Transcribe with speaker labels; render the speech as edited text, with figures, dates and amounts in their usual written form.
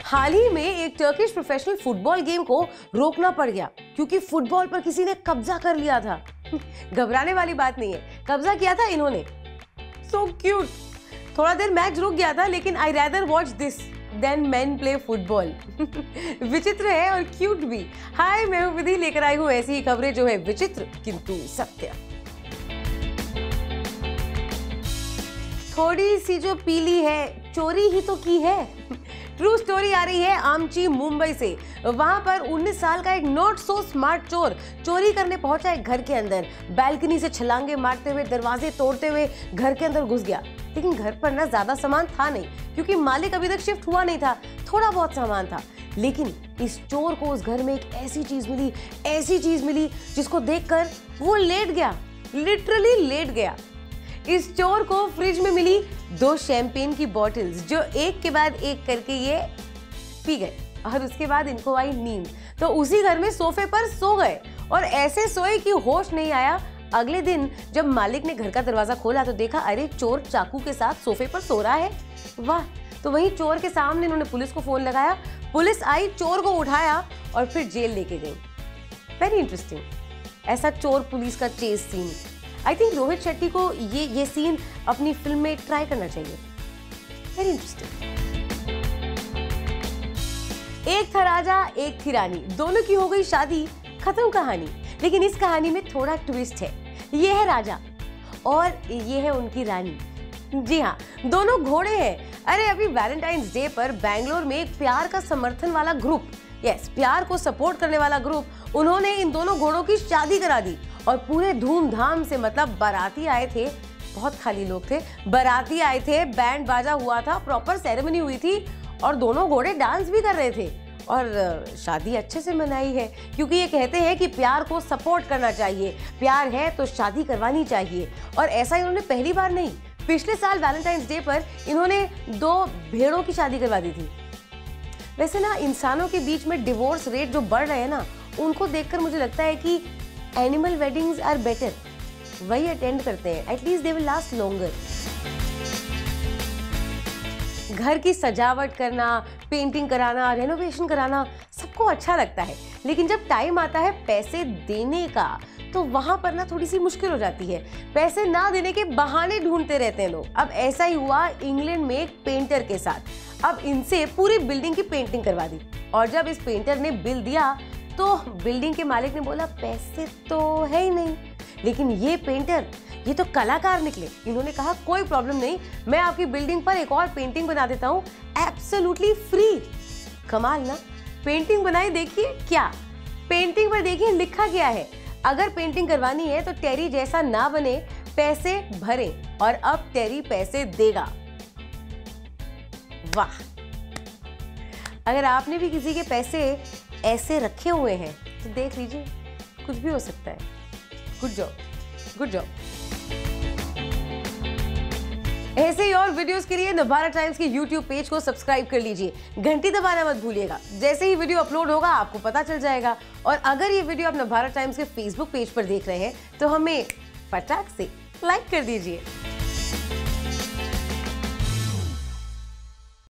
Speaker 1: हाल ही में एक Turkish professional football game को रोकना पड़ गया क्योंकि फुटबॉल पर किसी ने कब्जा कर लिया था। घबराने वाली बात नहीं है, कब्जा किया था इन्होंने। So cute. थोड़ा देर मैच रुक गया था, लेकिन I rather watch this than men play football. विचित्र है और क्यूट भी। हाय, मैं हूं विधि, लेकर आई हूं ऐसी ही खबरें जो है विचित्र किंतु सत्य। थोड़ी सी जो पीली है, चोरी ही तो की है। ट्रू स्टोरी आ रही है आमची मुंबई से। वहां पर 19 साल का एक नॉट सो स्मार्ट चोर चोरी करने पहुंचा एक घर के अंदर। बैल्कनी से छलांगे मारते हुए, दरवाजे तोड़ते हुए घर के अंदर घुस गया। लेकिन घर पर ना ज्यादा सामान था नहीं, क्योंकि मालिक अभी तक शिफ्ट हुआ नहीं था। थोड़ा बहुत सामान था, लेकिन इस चोर को उस घर में एक ऐसी चीज मिली जिसको देखकर वो लेट गया, लिटरली लेट गया। इस चोर को फ्रिज में मिली 2 शैंपेन की बॉटल्स, जो एक के बाद एक करके ये पी गए। और उसके बाद इनको आई नींद, तो उसी घर में सोफे पर सो गए और ऐसे सोए कि होश नहीं आया। अगले दिन जब मालिक ने घर का दरवाजा खोला तो देखा, अरे चोर चाकू के साथ सोफे पर सो रहा है। वाह। तो वहीं चोर के सामने उन्होंने पुलिस को फोन लगाया। पुलिस आई, चोर को उठाया और फिर जेल लेके गई। वेरी इंटरेस्टिंग, ऐसा चोर पुलिस का chase scene. I think Rohit Shetty को ये सीन अपनी फिल्म में ट्राई करना चाहिए। Very interesting. एक था राजा, एक थी रानी, दोनों की हो गई शादी, खत्म कहानी। लेकिन इस कहानी में थोड़ा ट्विस्ट है। ये है राजा और ये है उनकी रानी। जी हाँ, दोनों घोड़े हैं। अरे अभी वैलेंटाइंस डे पर बैंगलोर में एक प्यार का समर्थन वाला ग्रुप, प्यार को सपोर्ट करने वाला ग्रुप, उन्होंने इन दोनों घोड़ों की शादी करा दी। और पूरे धूमधाम से, मतलब बाराती आए थे, बहुत खाली लोग थे, बाराती आए थे, बैंड बाजा हुआ था, प्रॉपर सेरेमनी हुई थी और दोनों घोड़े डांस भी कर रहे थे। और शादी अच्छे से मनाई है, क्योंकि ये कहते हैं कि प्यार को सपोर्ट करना चाहिए, प्यार है तो शादी करवानी चाहिए। और ऐसा इन्होंने पहली बार नहीं, पिछले साल वैलेंटाइंस डे पर इन्होंने 2 भेड़ों की शादी करवा दी थी। वैसे ना, इंसानों के बीच में डिवोर्स रेट जो बढ़ रहे हैं ना, उनको देखकर मुझे लगता है कि एनिमल वेडिंग्स आर बेटर। वही अटेंड करते हैं, at least they will last longer. घर की सजावट करना, पेंटिंग कराना, रेनोवेशन कराना सबको अच्छा लगता है, लेकिन जब टाइम आता है पैसे देने का, तो वहां पर ना थोड़ी सी मुश्किल हो जाती है। पैसे ना देने के बहाने ढूंढते रहते हैं लोग। अब ऐसा ही हुआ इंग्लैंड में एक पेंटर के साथ। अब इनसे पूरी बिल्डिंग की पेंटिंग करवा दी, और जब इस पेंटर ने बिल दिया तो बिल्डिंग के मालिक ने बोला, पैसे तो है ही नहीं। लेकिन ये पेंटर, ये तो कलाकार निकले। इन्होंने कहा, कोई प्रॉब्लम नहीं, मैं आपकी बिल्डिंग पर एक और पेंटिंग बना देता हूँ, एब्सोल्युटली फ्री। कमाल ना। पेंटिंग बनाई, देखिए क्या पेंटिंग पर देखिए लिखा गया है, अगर पेंटिंग करवानी है तो टेरी जैसा ना बने, पैसे भरे, और अब टेरी पैसे देगा। वाह। अगर आपने भी किसी के पैसे ऐसे रखे हुए हैं तो देख लीजिए, कुछ भी हो सकता है। Good job, good job. ऐसे ही और वीडियोस के लिए नवभारत टाइम्स के यूट्यूब पेज को सब्सक्राइब कर लीजिए, घंटी दबाना मत भूलिएगा। जैसे ही वीडियो अपलोड होगा आपको पता चल जाएगा। और अगर ये वीडियो आप नवभारत टाइम्स के फेसबुक पेज पर देख रहे हैं तो हमें फटाक से लाइक कर दीजिए।